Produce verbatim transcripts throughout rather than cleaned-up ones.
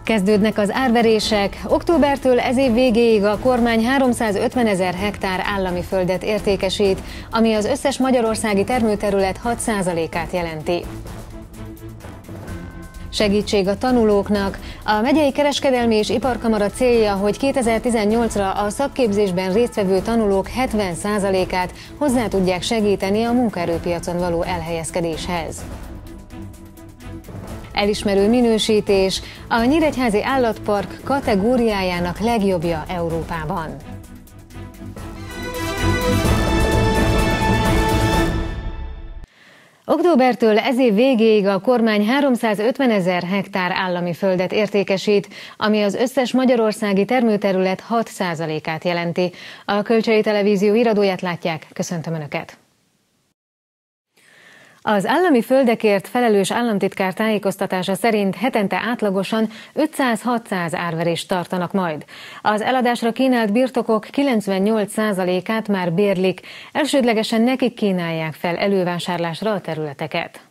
Kezdődnek az árverések. Októbertől ez év végéig a kormány háromszázötvenezer hektár állami földet értékesít, ami az összes magyarországi termőterület hat százalékát jelenti. Segítség a tanulóknak. A megyei kereskedelmi és iparkamara célja, hogy kétezer-tizennyolcra a szakképzésben résztvevő tanulók hetven százalékát hozzá tudják segíteni a munkaerőpiacon való elhelyezkedéshez. Elismerő minősítés. A Nyíregyházi Állatpark kategóriájának legjobbja Európában. Októbertől ez év végéig a kormány háromszázötvenezer hektár állami földet értékesít, ami az összes magyarországi termőterület hat százalékát jelenti. A Kölcsei Televízió híradóját látják, köszöntöm Önöket! Az állami földekért felelős államtitkár tájékoztatása szerint hetente átlagosan ötszáz-hatszáz árverést tartanak majd. Az eladásra kínált birtokok kilencvennyolc százalékát már bérlik, elsődlegesen nekik kínálják fel elővásárlásra a területeket.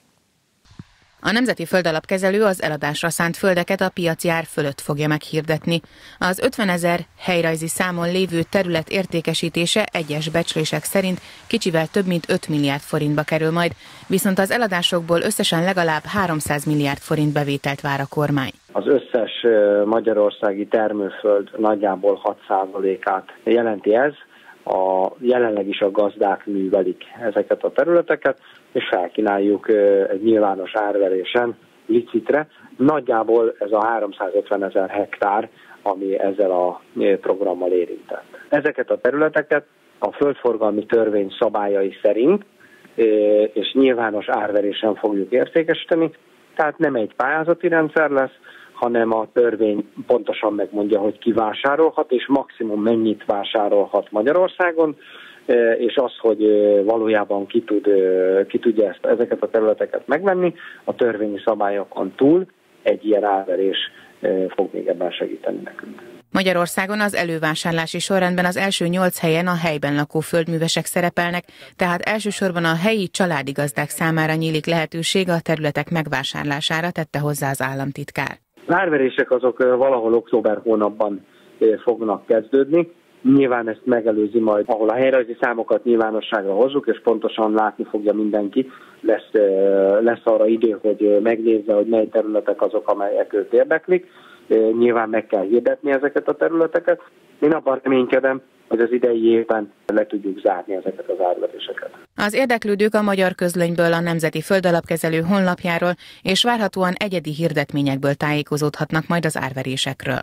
A Nemzeti Földalapkezelő az eladásra szánt földeket a piaci ár fölött fogja meghirdetni. Az ötvenezer helyrajzi számon lévő terület értékesítése egyes becslések szerint kicsivel több mint öt milliárd forintba kerül majd, viszont az eladásokból összesen legalább háromszáz milliárd forint bevételt vár a kormány. Az összes magyarországi termőföld nagyjából hat százalékát jelenti ez. A, jelenleg is a gazdák művelik ezeket a területeket, és felkínáljuk egy nyilvános árverésen, licitre. Nagyjából ez a háromszázötvenezer hektár, ami ezzel a programmal érintett. Ezeket a területeket a földforgalmi törvény szabályai szerint és nyilvános árverésen fogjuk értékesíteni, tehát nem egy pályázati rendszer lesz, hanem a törvény pontosan megmondja, hogy ki vásárolhat, és maximum mennyit vásárolhat Magyarországon, és az, hogy valójában ki, tud, ki tudja ezt, ezeket a területeket megvenni, a törvényi szabályokon túl egy ilyen árverés fog még ebben segíteni nekünk. Magyarországon az elővásárlási sorrendben az első nyolc helyen a helyben lakó földművesek szerepelnek, tehát elsősorban a helyi családi gazdák számára nyílik lehetőség a területek megvásárlására, tette hozzá az államtitkár. Az árverések azok valahol október hónapban fognak kezdődni. Nyilván ezt megelőzi majd, ahol a helyrajzi számokat nyilvánosságra hozzuk, és pontosan látni fogja mindenki. Lesz, lesz arra idő, hogy megnézze, hogy mely területek azok, amelyek őt érdeklik. Nyilván meg kell hirdetni ezeket a területeket. Én abban reménykedem, hogy az idei évben le tudjuk zárni ezeket az árveréseket. Az érdeklődők a Magyar Közlönyből, a Nemzeti Földalapkezelő honlapjáról és várhatóan egyedi hirdetményekből tájékozódhatnak majd az árverésekről.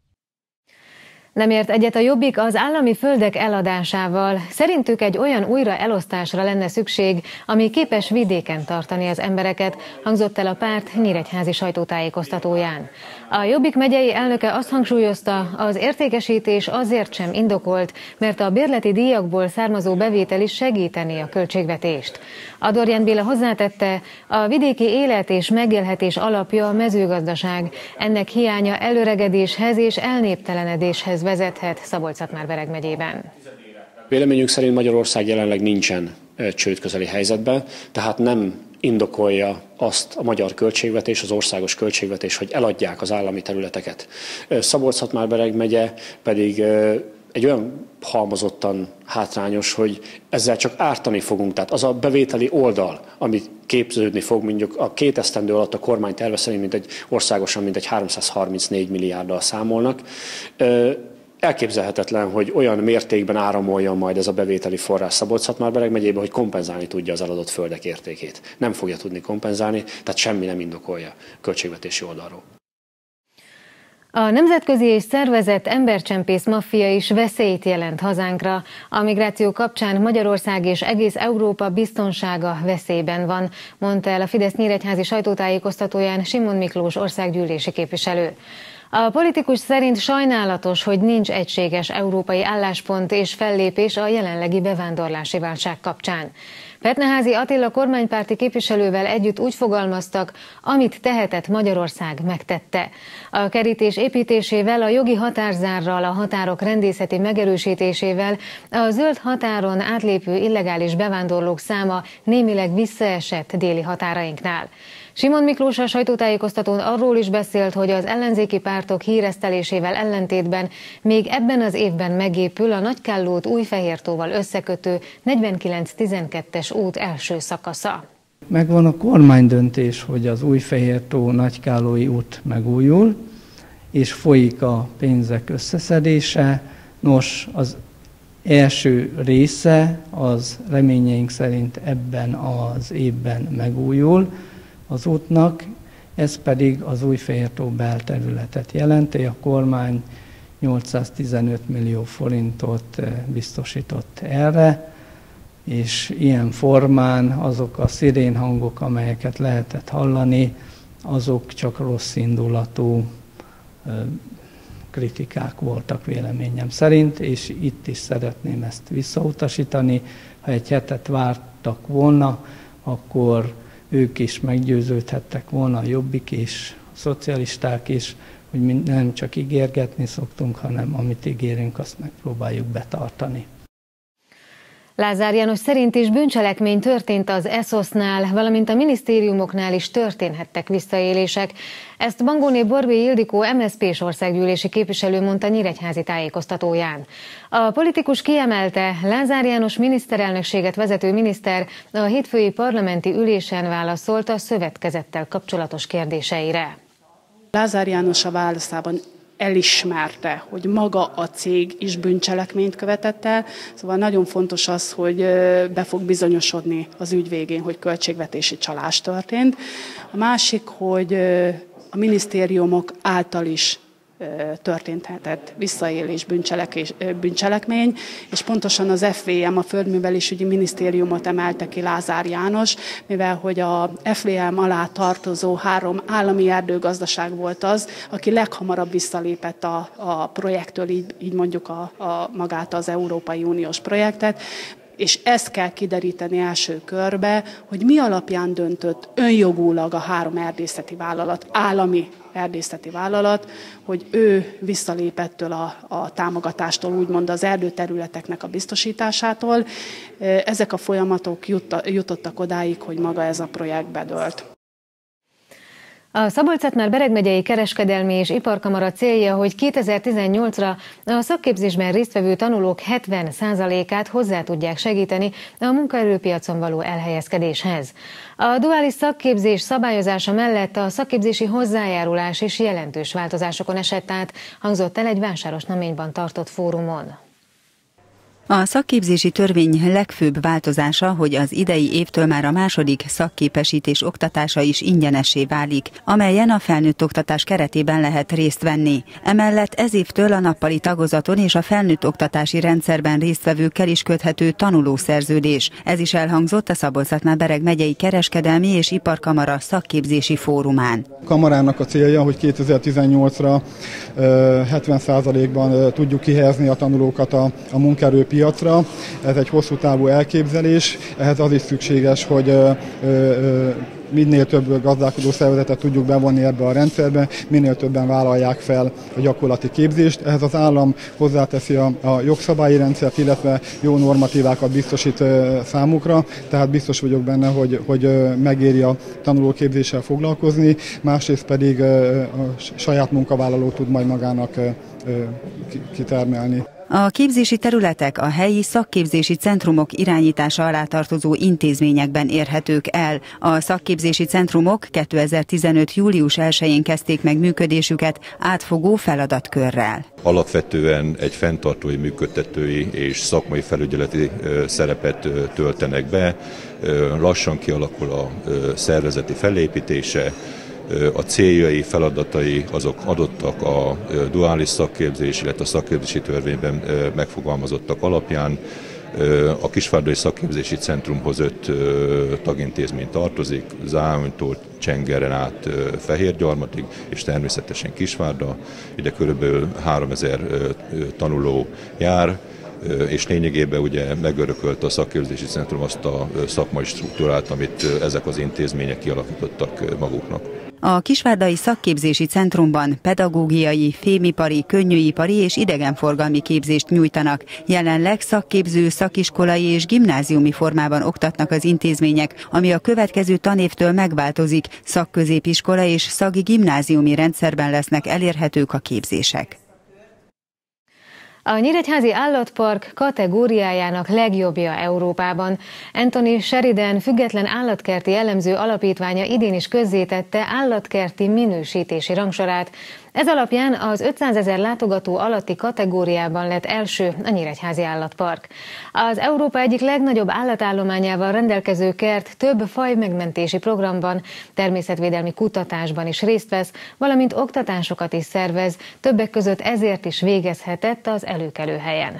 Nem ért egyet a Jobbik az állami földek eladásával. Szerintük egy olyan újraelosztásra lenne szükség, ami képes vidéken tartani az embereket, hangzott el a párt nyíregyházi sajtótájékoztatóján. A Jobbik megyei elnöke azt hangsúlyozta, az értékesítés azért sem indokolt, mert a bérleti díjakból származó bevétel is segítené a költségvetést. Adorján Béla hozzátette, a vidéki élet és megélhetés alapja a mezőgazdaság. Ennek hiánya előregedéshez és elnéptelenedéshez vezethet Szabolcs-Szatmár-Bereg megyében. Véleményünk szerint Magyarország jelenleg nincsen csődközeli helyzetben, tehát nem indokolja azt a magyar költségvetés, az országos költségvetés, hogy eladják az állami területeket. Szabolcs-Szatmár-Bereg megye pedig egy olyan halmozottan hátrányos, hogy ezzel csak ártani fogunk. Tehát az a bevételi oldal, amit képződni fog, mondjuk a két esztendő alatt a kormány terve szerint mint egy országosan mintegy háromszázharmincnégy milliárddal számolnak. Elképzelhetetlen, hogy olyan mértékben áramoljon majd ez a bevételi forrás Szabolcs-Szatmár-Bereg megyébe, hogy kompenzálni tudja az eladott földek értékét. Nem fogja tudni kompenzálni, tehát semmi nem indokolja költségvetési oldalról. A nemzetközi és szervezett embercsempész maffia is veszélyt jelent hazánkra. A migráció kapcsán Magyarország és egész Európa biztonsága veszélyben van, mondta el a Fidesz nyíregyházi sajtótájékoztatóján Simon Miklós országgyűlési képviselő. A politikus szerint sajnálatos, hogy nincs egységes európai álláspont és fellépés a jelenlegi bevándorlási válság kapcsán. Petneházy Attila kormánypárti képviselővel együtt úgy fogalmaztak, amit tehetett Magyarország, megtette. A kerítés építésével, a jogi határzárral, a határok rendészeti megerősítésével a zöld határon átlépő illegális bevándorlók száma némileg visszaesett déli határainknál. Simon Miklós a sajtótájékoztatón arról is beszélt, hogy az ellenzéki pártok híresztelésével ellentétben még ebben az évben megépül a Nagykállót Újfehértóval összekötő negyvenkilenc tizenkettes út első szakasza. Megvan a kormánydöntés, hogy az Újfehértó Nagykállói út megújul, és folyik a pénzek összeszedése. Nos, az első része az reményeink szerint ebben az évben megújul az útnak, ez pedig az Újfehértó belterületet jelenti. A kormány nyolcszáztizenöt millió forintot biztosított erre, és ilyen formán azok a szirénhangok, amelyeket lehetett hallani, azok csak rossz indulatú kritikák voltak véleményem szerint, és itt is szeretném ezt visszautasítani. Ha egy hetet vártak volna, akkor ők is meggyőződhettek volna, a Jobbik is, a szocialisták is, hogy mi nem csak ígérgetni szoktunk, hanem amit ígérünk, azt megpróbáljuk betartani. Lázár János szerint is bűncselekmény történt az eszosznál, valamint a minisztériumoknál is történhettek visszaélések. Ezt Bangóné Borbély Ildikó em es zé pés országgyűlési képviselő mondta nyíregyházi tájékoztatóján. A politikus kiemelte, Lázár János miniszterelnökséget vezető miniszter a hétfői parlamenti ülésen válaszolt a szövetkezettel kapcsolatos kérdéseire. Lázár János a válaszában elismerte, hogy maga a cég is bűncselekményt követett el, szóval nagyon fontos az, hogy be fog bizonyosodni az ügy végén, hogy költségvetési csalás történt. A másik, hogy a minisztériumok által is történhetett visszaélés, bűncselekmény, és pontosan az ef vé em, a Földművelésügyi Minisztériumot emelte ki Lázár János, mivel hogy a ef vé em alá tartozó három állami erdőgazdaság volt az, aki leghamarabb visszalépett a, a projektől, így, így mondjuk a, a, magát az Európai Uniós projektet, és ezt kell kideríteni első körbe, hogy mi alapján döntött önjogulag a három erdészeti vállalat, állami erdészeti vállalat, hogy ő visszalépettől a, a támogatástól, úgymond az erdőterületeknek a biztosításától. Ezek a folyamatok jutta, jutottak odáig, hogy maga ez a projekt bedőlt. A Szabolcs-Szatmár-Bereg megyei kereskedelmi és iparkamara célja, hogy kétezer-tizennyolcra a szakképzésben résztvevő tanulók hetven százalékát hozzá tudják segíteni a munkaerőpiacon való elhelyezkedéshez. A duális szakképzés szabályozása mellett a szakképzési hozzájárulás is jelentős változásokon esett át, hangzott el egy Vásárosnaményban tartott fórumon. A szakképzési törvény legfőbb változása, hogy az idei évtől már a második szakképesítés oktatása is ingyenessé válik, amelyen a felnőtt oktatás keretében lehet részt venni. Emellett ez évtől a nappali tagozaton és a felnőtt oktatási rendszerben résztvevőkkel is köthető tanulószerződés. Ez is elhangzott a Szabolcs-Szatmár-Bereg megyei kereskedelmi és iparkamara szakképzési fórumán. A kamarának a célja, hogy kétezer-tizennyolcra hetven százalékban tudjuk kihelyezni a tanulókat a, a munkaerőpiacra. piacra. Ez egy hosszú távú elképzelés, ehhez az is szükséges, hogy ö, ö, minél több gazdálkodó szervezetet tudjuk bevonni ebbe a rendszerbe, minél többen vállalják fel a gyakorlati képzést. Ehhez az állam hozzáteszi a, a jogszabályi rendszert, illetve jó normatívákat biztosít ö, számukra, tehát biztos vagyok benne, hogy, hogy ö, megéri a tanulóképzéssel foglalkozni, másrészt pedig ö, a saját munkavállaló tud majd magának ö, ö, kitermelni. A képzési területek a helyi szakképzési centrumok irányítása alá tartozó intézményekben érhetők el. A szakképzési centrumok kétezer-tizenöt. július elsején kezdték meg működésüket átfogó feladatkörrel. Alapvetően egy fenntartói, működtetői és szakmai felügyeleti szerepet töltenek be. Lassan kialakul a szervezeti felépítése. A céljai, feladatai azok adottak a duális szakképzés, illetve a szakképzési törvényben megfogalmazottak alapján. A Kisvárdai Szakképzési Centrumhoz öt tagintézmény tartozik, Záhonytól Csengeren át Fehérgyarmatig, és természetesen Kisvárda. Ide körülbelül háromezer tanuló jár, és lényegében ugye megörökölt a szakképzési centrum azt a szakmai struktúrát, amit ezek az intézmények kialakítottak maguknak. A Kisvárdai Szakképzési Centrumban pedagógiai, fémipari, könnyűipari és idegenforgalmi képzést nyújtanak. Jelenleg szakképző, szakiskolai és gimnáziumi formában oktatnak az intézmények, ami a következő tanévtől megváltozik. Szakközépiskola és szaki gimnáziumi rendszerben lesznek elérhetők a képzések. A Nyíregyházi Állatpark kategóriájának legjobbja Európában. Anthony Sheridan független állatkerti elemző alapítványa idén is közzétette állatkerti minősítési rangsorát. Ez alapján az ötszázezer látogató alatti kategóriában lett első a Nyíregyházi Állatpark. Az Európa egyik legnagyobb állatállományával rendelkező kert több fajmegmentési programban, természetvédelmi kutatásban is részt vesz, valamint oktatásokat is szervez, többek között ezért is végezhetett az előkelő helyen.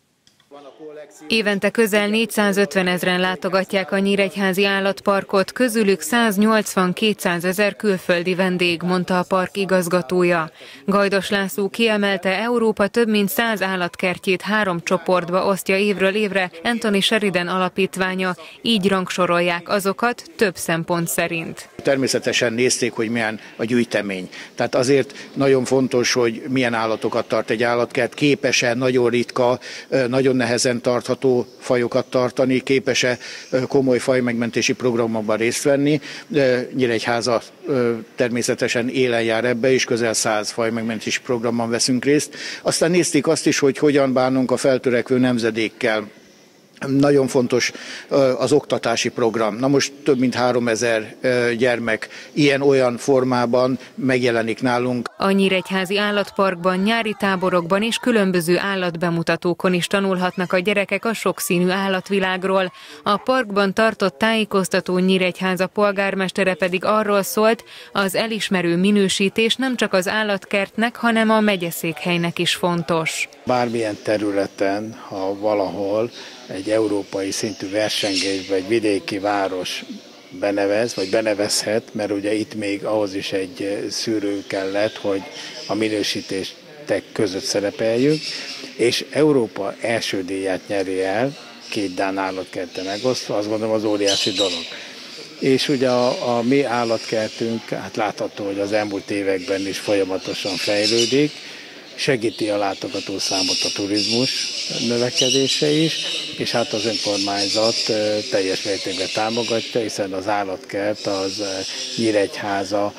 Évente közel négyszázötven ezren látogatják a Nyíregyházi Állatparkot, közülük száznyolcvan-kétszázezer külföldi vendég, mondta a park igazgatója. Gajdos László kiemelte, Európa több mint száz állatkertjét három csoportba osztja évről évre Anthony Sheridan alapítványa, így rangsorolják azokat több szempont szerint. Természetesen nézték, hogy milyen a gyűjtemény. Tehát azért nagyon fontos, hogy milyen állatokat tart egy állatkert, képes-e nagyon ritka, nagyon nehezen tartható fajokat tartani, képes-e komoly fajmegmentési programokban részt venni. Nyíregyháza természetesen élen jár ebbe, és közel száz fajmegmentési programban veszünk részt. Aztán nézték azt is, hogy hogyan bánunk a feltörekvő nemzedékkel. Nagyon fontos az oktatási program. Na most több mint háromezer gyermek ilyen-olyan formában megjelenik nálunk. A Nyíregyházi Állatparkban, nyári táborokban és különböző állatbemutatókon is tanulhatnak a gyerekek a sokszínű állatvilágról. A parkban tartott tájékoztató Nyíregyháza polgármestere pedig arról szólt, az elismerő minősítés nem csak az állatkertnek, hanem a megyeszékhelynek is fontos. Bármilyen területen, ha valahol egy európai szintű versengésbe egy vidéki város benevez, vagy benevezhet, mert ugye itt még ahhoz is egy szűrő kellett, hogy a minősítések között szerepeljünk, és Európa első díját nyeri el, két dán állatkerttel megosztva, azt gondolom az óriási dolog. És ugye a, a mi állatkertünk, hát látható, hogy az elmúlt években is folyamatosan fejlődik, segíti a látogatószámot a turizmus növekedése is, és hát az önkormányzat teljes mértékben támogatja, hiszen az állatkert az Nyíregyháza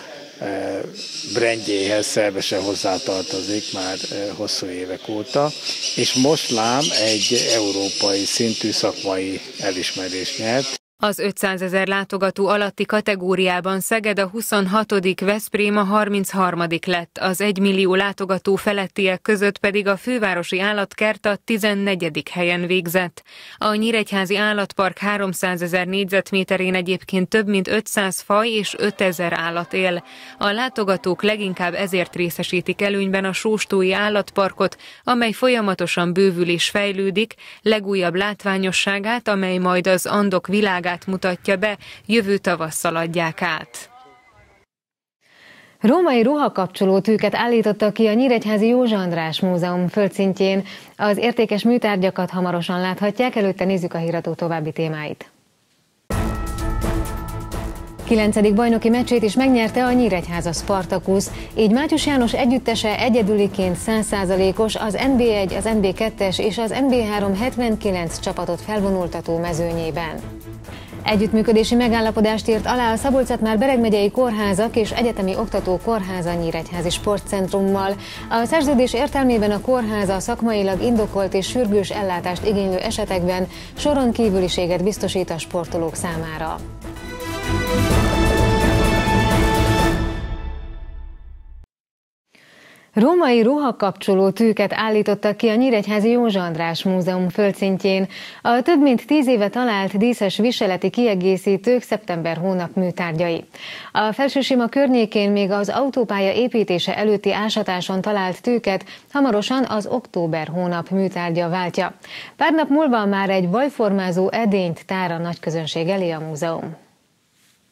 brandjéhez szervesen hozzátartozik már hosszú évek óta, és most lám egy európai szintű szakmai elismerést nyert. Az ötszázezer látogató alatti kategóriában Szeged a huszonhatodik, Veszprém a harmincharmadik lett, az egymillió látogató felettiek között pedig a fővárosi állatkert a tizennegyedik helyen végzett. A Nyíregyházi Állatpark háromszázezer négyzetméterén egyébként több mint ötszáz faj és ötezer állat él. A látogatók leginkább ezért részesítik előnyben a Sóstói Állatparkot, amely folyamatosan bővül és fejlődik, legújabb látványosságát, amely majd az Andok világát mutatja be, jövő tavasszal adják át. Római ruhakapcsoló tűket állítottak ki a Nyíregyházi Józsa András Múzeum földszintjén. Az értékes műtárgyakat hamarosan láthatják, előtte nézzük a híradó további témáit. Kilencedik bajnoki meccsét is megnyerte a Nyíregyháza Spartacus, így Mátyus János együttese egyedüliként száz százalékos az en bé egy, az en bé kettes és az en bé három hetvenkilenc csapatot felvonultató mezőnyében. Együttműködési megállapodást írt alá a Szabolcs-Szatmár-Bereg megyei kórházak és egyetemi oktató kórháza Nyíregyházi Sportcentrummal. A szerződés értelmében a kórháza szakmailag indokolt és sürgős ellátást igénylő esetekben soron kívüliséget biztosít a sportolók számára. Római ruhakapcsoló tűket állítottak ki a Nyíregyházi Józsa András Múzeum földszintjén. A több mint tíz éve talált díszes viseleti kiegészítők szeptember hónap műtárgyai. A Felsősima környékén még az autópálya építése előtti ásatáson talált tűket hamarosan az október hónap műtárgya váltja. Pár nap múlva már egy vajformázó edényt tár a nagyközönség elé a múzeum.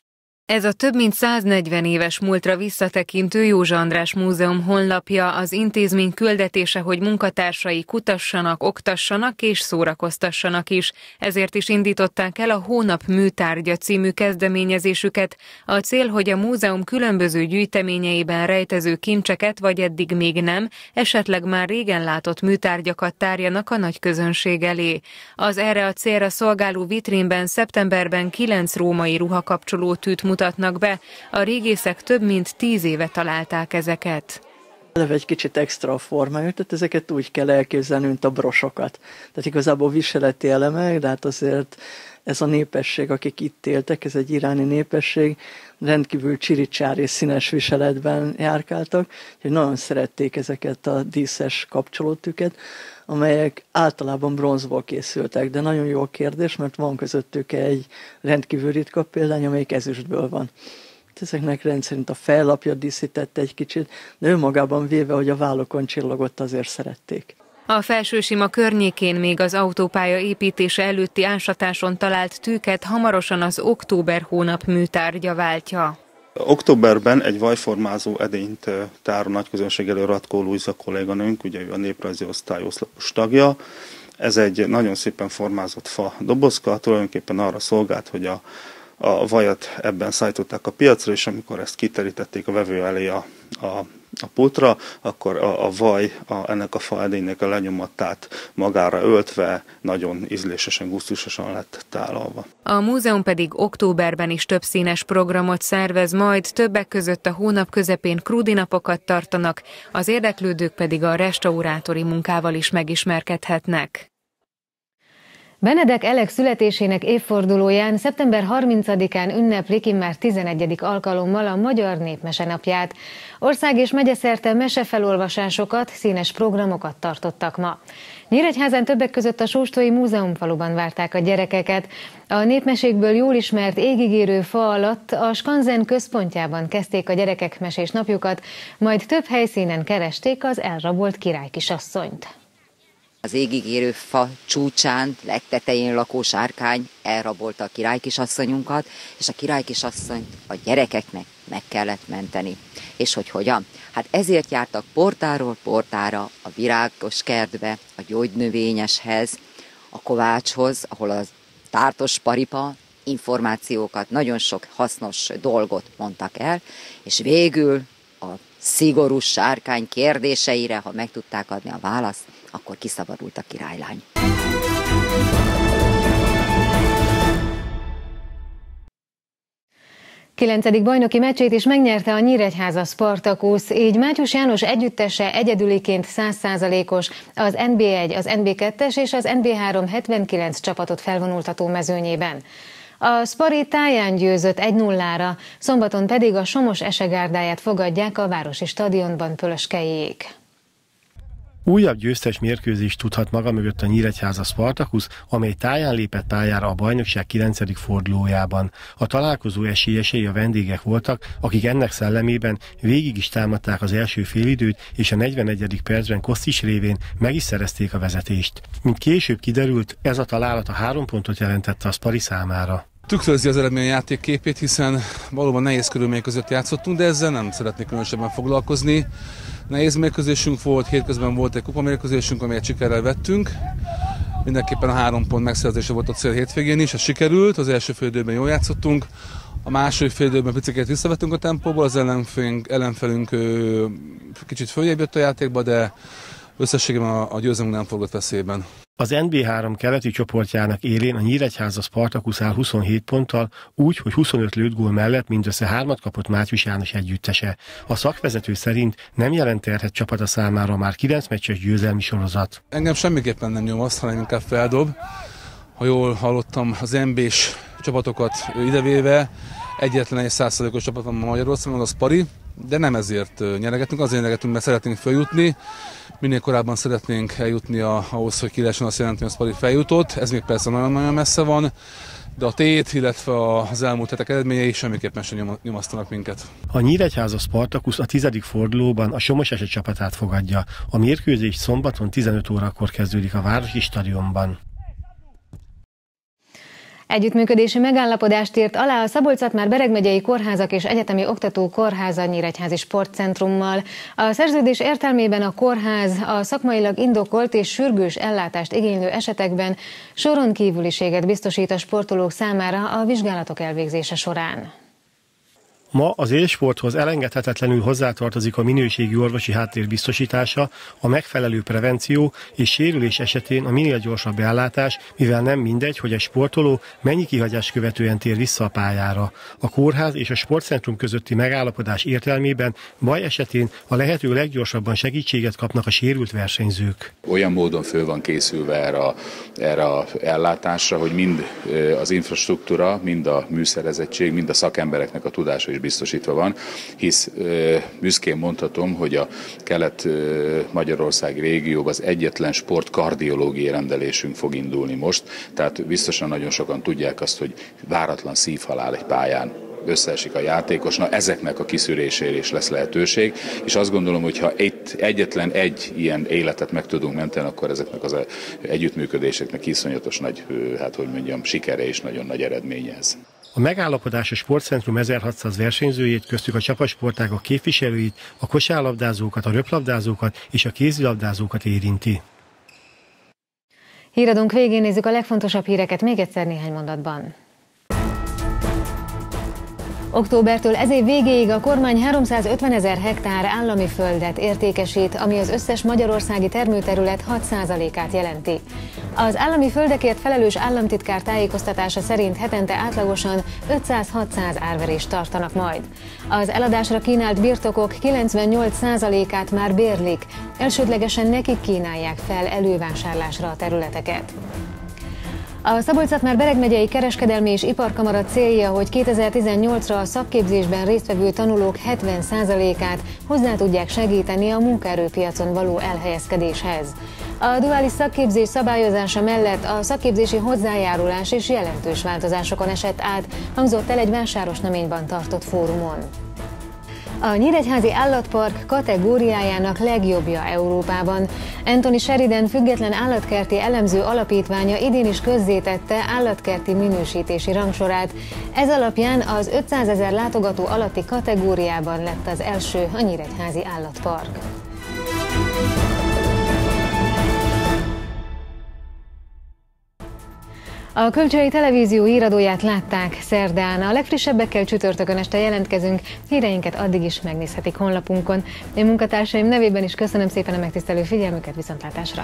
Ez a több mint száznegyven éves múltra visszatekintő Józsa András Múzeum honlapja, az intézmény küldetése, hogy munkatársai kutassanak, oktassanak és szórakoztassanak is. Ezért is indították el a Hónap műtárgya című kezdeményezésüket. A cél, hogy a múzeum különböző gyűjteményeiben rejtező kincseket, vagy eddig még nem, esetleg már régen látott műtárgyakat tárjanak a nagy közönség elé. Az erre a célra szolgáló vitrínben szeptemberben kilenc római ruhakapcsoló tűt mutatnak be. A régészek több mint tíz éve találták ezeket. Eleve egy kicsit extra a formájuk, tehát ezeket úgy kell elképzelni, mint a brosokat. Tehát igazából viseleti elemek, de hát azért ez a népesség, akik itt éltek, ez egy iráni népesség, rendkívül csiricsári színes viseletben járkáltak, hogy nagyon szerették ezeket a díszes kapcsolótűket, amelyek általában bronzból készültek, de nagyon jó a kérdés, mert van közöttük egy rendkívül ritka példány, amelyik ezüstből van. Ezeknek rendszerint a fejlapja díszítette egy kicsit, de önmagában véve, hogy a vállokon csillogott, azért szerették. A Felsősima környékén még az autópálya építése előtti ásatáson talált tűket hamarosan az október hónap műtárgya váltja. Októberben egy vajformázó edényt tár a nagyközönség elő Ratkó Lujza kolléganőnk, ugye ő a néprajzi osztály oszlopos tagja. Ez egy nagyon szépen formázott fa dobozka, tulajdonképpen arra szolgált, hogy a, a vajat ebben szállították a piacra, és amikor ezt kiterítették a vevő elé a, a a pultra, akkor a, a vaj a, ennek a fa edénynek a lenyomatát magára öltve nagyon ízlésesen, gusztusosan lett tálalva. A múzeum pedig októberben is több színes programot szervez, majd többek között a hónap közepén krúdi napokat tartanak, az érdeklődők pedig a restaurátori munkával is megismerkedhetnek. Benedek Elek születésének évfordulóján szeptember harmincadikán ünneplik immár tizenegyedik alkalommal a Magyar Népmese napját. Ország és megyeszerte mesefelolvasásokat, színes programokat tartottak ma. Nyíregyházán többek között a Sóstói Múzeumfaluban várták a gyerekeket. A népmesékből jól ismert égigérő fa alatt a Skanzen központjában kezdték a gyerekek mesés napjukat, majd több helyszínen keresték az elrabolt királykisasszonyt. Az égigérő fa csúcsán, legtetején lakó sárkány elrabolta a királykisasszonyunkat, és a királykisasszonyt a gyerekeknek meg kellett menteni. És hogy hogyan? Hát ezért jártak portáról portára, a virágos kertbe, a gyógynövényeshez, a kovácshoz, ahol a tártos paripa információkat, nagyon sok hasznos dolgot mondtak el, és végül a szigorú sárkány kérdéseire, ha meg tudták adni a választ, akkor kiszabadult a királylány. Kilencedik bajnoki meccsét is megnyerte a Nyíregyháza Spartakusz, így Mátyus János együttese egyedüliként száz százalékos, az en bé egy, az en bé kettes és az en bé három hetvenkilenc csapatot felvonultató mezőnyében. A Spari táján győzött egy nullára, szombaton pedig a Somos esegárdáját fogadják a Városi Stadionban Pölöskejék. Újabb győztes mérkőzést tudhat maga mögött a Nyíregyháza Spartakusz, amely táján lépett pályára a bajnokság kilencedik fordulójában. A találkozó esélyesei a vendégek voltak, akik ennek szellemében végig is támadták az első félidőt, és a negyvenegyedik percben Kosztis révén meg is szerezték a vezetést. Mint később kiderült, ez a találat a három pontot jelentette a Spari számára. Tükrözi az eredmény játék képét, hiszen valóban nehéz körülmények között játszottunk, de ezzel nem szeretnék különösebben foglalkozni. Nehéz mérkőzésünk volt, hétközben volt egy kupamérkőzésünk, amelyet sikerrel vettünk. Mindenképpen a három pont megszerzése volt a cél hétvégén is, ez sikerült, az első fél időben jól játszottunk. A második fél időben picikét visszavettünk a tempóból, az ellenfelünk, ellenfelünk kicsit följebb jött a játékba, de összességében a, a győzelmünk nem forgott veszélyben. Az en bé három keleti csoportjának élén a Nyíregyháza Spartakusz áll huszonhét ponttal, úgy, hogy huszonöt lőtt gól mellett mindössze hármat kapott Mátyus János együttese. A szakvezető szerint nem jelent terhet csapata számára már kilenc meccses győzelmi sorozat. Engem semmiképpen nem nyomaszt, hanem inkább feldob. Ha jól hallottam, az en bés csapatokat idevéve egyetlen egy száz százalékos csapat van Magyarországon, az Spari, de nem ezért nyeregetünk, azért nyeregetünk, mert szeretnénk feljutni. Minél korábban szeretnénk eljutni a, ahhoz, hogy ki lehessen azt jelenti, hogy a Spari feljutott. Ez még persze nagyon-nagyon messze van, de a tét, illetve az elmúlt hetek eredményei semmiképpen sem nyomasztanak minket. A Nyíregyháza Spartakusz a tizedik fordulóban a Somos csapatát fogadja. A mérkőzés szombaton tizenöt órakor kezdődik a Városi Stadionban. Együttműködési megállapodást írt alá a Szabolcs-Szatmár-Bereg megyei kórházak és egyetemi oktató kórháza Nyíregyházi Sportcentrummal. A szerződés értelmében a kórház a szakmailag indokolt és sürgős ellátást igénylő esetekben soron kívüliséget biztosít a sportolók számára a vizsgálatok elvégzése során. Ma az élsporthoz elengedhetetlenül hozzátartozik a minőségi orvosi háttér biztosítása, a megfelelő prevenció és sérülés esetén a minél gyorsabb ellátás, mivel nem mindegy, hogy egy sportoló mennyi kihagyást követően tér vissza a pályára. A kórház és a sportcentrum közötti megállapodás értelmében baj esetén a lehető leggyorsabban segítséget kapnak a sérült versenyzők. Olyan módon föl van készülve erre, erre a ellátásra, hogy mind az infrastruktúra, mind a műszerezettség, mind a szakembereknek a tudása is biztosítva van, hisz büszkén mondhatom, hogy a kelet-magyarországi régióban az egyetlen sportkardiológiai rendelésünk fog indulni most, tehát biztosan nagyon sokan tudják azt, hogy váratlan szívhalál egy pályán összeesik a játékos, na ezeknek a kiszűrésére is lesz lehetőség, és azt gondolom, hogy ha itt egyetlen egy ilyen életet meg tudunk menteni, akkor ezeknek az együttműködéseknek iszonyatos nagy, hát hogy mondjam, sikere és nagyon nagy eredménye ez. A megállapodás a sportcentrum ezerhatszáz versenyzőjét, köztük a csapatsportágak képviselőit, a kosárlabdázókat, a röplabdázókat és a kézilabdázókat érinti. Híradónk végén nézzük a legfontosabb híreket még egyszer néhány mondatban. Októbertől ez év végéig a kormány háromszázötvenezer hektár állami földet értékesít, ami az összes magyarországi termőterület hat százalékát jelenti. Az állami földekért felelős államtitkár tájékoztatása szerint hetente átlagosan ötszáz-hatszáz árverést tartanak majd. Az eladásra kínált birtokok kilencvennyolc százalékát már bérlik, elsődlegesen nekik kínálják fel elővásárlásra a területeket. A Szabolcs-Szatmár-Bereg megyei kereskedelmi és iparkamara célja, hogy kétezer-tizennyolcra a szakképzésben résztvevő tanulók hetven százalékát hozzá tudják segíteni a munkaerőpiacon való elhelyezkedéshez. A duális szakképzés szabályozása mellett a szakképzési hozzájárulás és jelentős változásokon esett át, hangzott el egy Vásárosnaményban tartott fórumon. A Nyíregyházi Állatpark kategóriájának legjobbja Európában. Anthony Sheridan független állatkerti elemző alapítványa idén is közzétette állatkerti minősítési rangsorát. Ez alapján az ötszázezer látogató alatti kategóriában lett az első a Nyíregyházi Állatpark. A Kölcsei Televízió híradóját látták szerdán. A legfrissebbekkel csütörtökön este jelentkezünk. Híreinket addig is megnézhetik honlapunkon. Én munkatársaim nevében is köszönöm szépen a megtisztelő figyelmüket, viszontlátásra!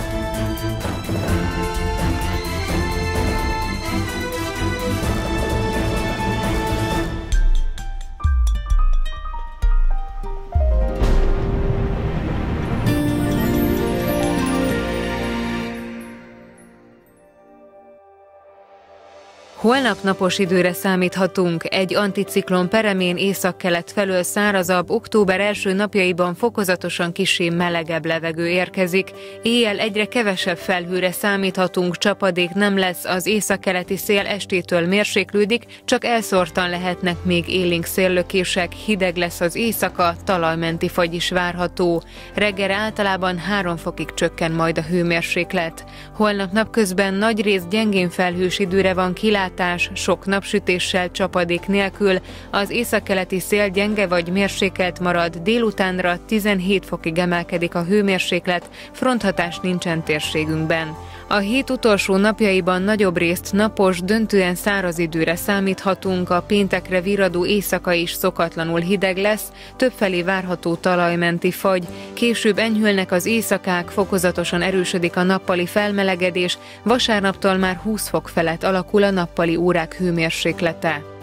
Holnap napos időre számíthatunk, egy anticiklon peremén északkelet felől szárazabb, október első napjaiban fokozatosan kissé melegebb levegő érkezik. Éjjel egyre kevesebb felhőre számíthatunk, csapadék nem lesz, az északkeleti szél estétől mérséklődik, csak elszórtan lehetnek még élénk széllökések, hideg lesz az éjszaka, talajmenti fagy is várható. Reggelre általában három fokig csökken majd a hőmérséklet. Holnap napközben nagyrészt gyengén felhős időre van kilátás, sok napsütéssel, csapadék nélkül, az északkeleti szél gyenge vagy mérsékelt marad, délutánra tizenhét fokig emelkedik a hőmérséklet, fronthatás nincsen térségünkben. A hét utolsó napjaiban nagyobb részt napos, döntően száraz időre számíthatunk, a péntekre virradó éjszaka is szokatlanul hideg lesz, többfelé várható talajmenti fagy, később enyhülnek az éjszakák, fokozatosan erősödik a nappali felmelegedés, vasárnaptól már húsz fok felett alakul a nappali órák hőmérséklete.